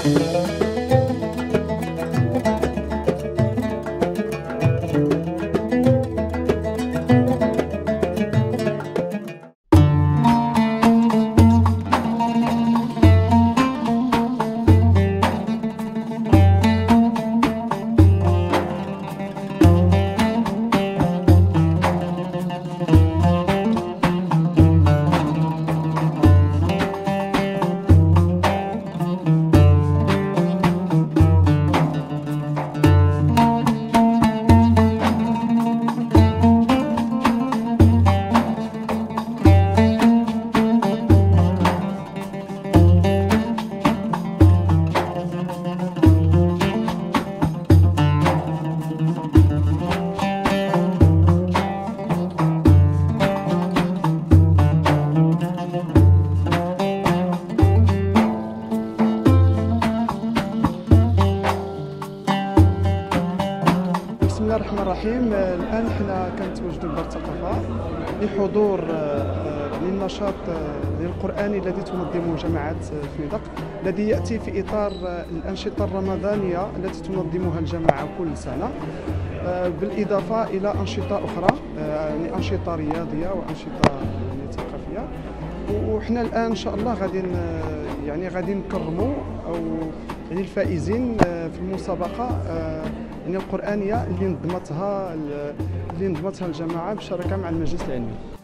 بسم الله الرحمن الرحيم. الآن حنا كنتواجدوا بدار الثقافة لحضور للنشاط القرآني الذي تنظمه جماعة فيدق، الذي يأتي في إطار الأنشطة الرمضانية التي تنظمها الجماعة كل سنة، بالإضافة إلى أنشطة أخرى، يعني أنشطة رياضية وأنشطة ثقافية. وحنا الآن إن شاء الله غادي نكرموا أو يعني الفائزين في المسابقة يعني القرآنية اللي نظمتها الجماعة بالشراكة مع المجلس العلمي.